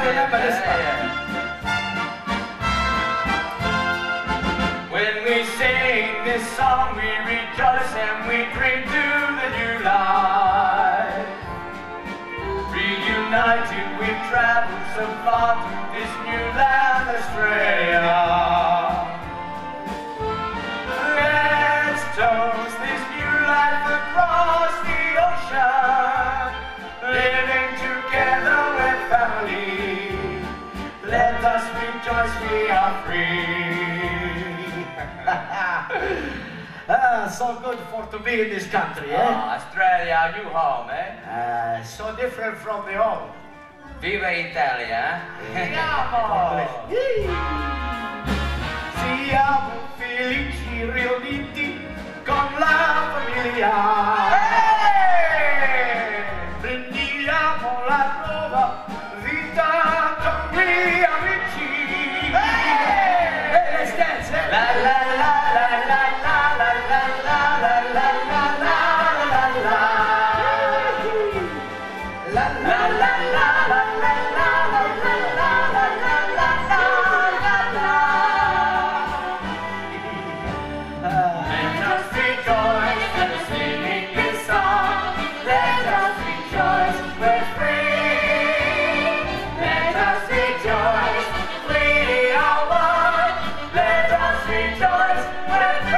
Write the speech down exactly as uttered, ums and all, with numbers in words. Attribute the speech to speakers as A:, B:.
A: remember this one.
B: When we sing this song, we rejoice and we drink to the new life. Reunited, we've traveled so far to this new land, Australia. Let's toast this new life across the ocean, living together with family. Let us rejoice, we are free.
A: Ah, so good for to be in this country, eh?
B: Oh, Australia, you home, eh?
A: Uh, so different from the old.
B: Viva Italia, eh?
A: Siamo felici riuniti con la famiglia.
B: Hey!
A: Prendiamo la nuova vita con gli amici.
B: Hey!
A: Hey, let's dance, eh?
B: La la la la la la la la la la la la la la la. La la la la la la la la la la la la la la. Let us rejoice and singing this song. Let us rejoice, we're free. Let us rejoice, we are one. Let us rejoice, we're free.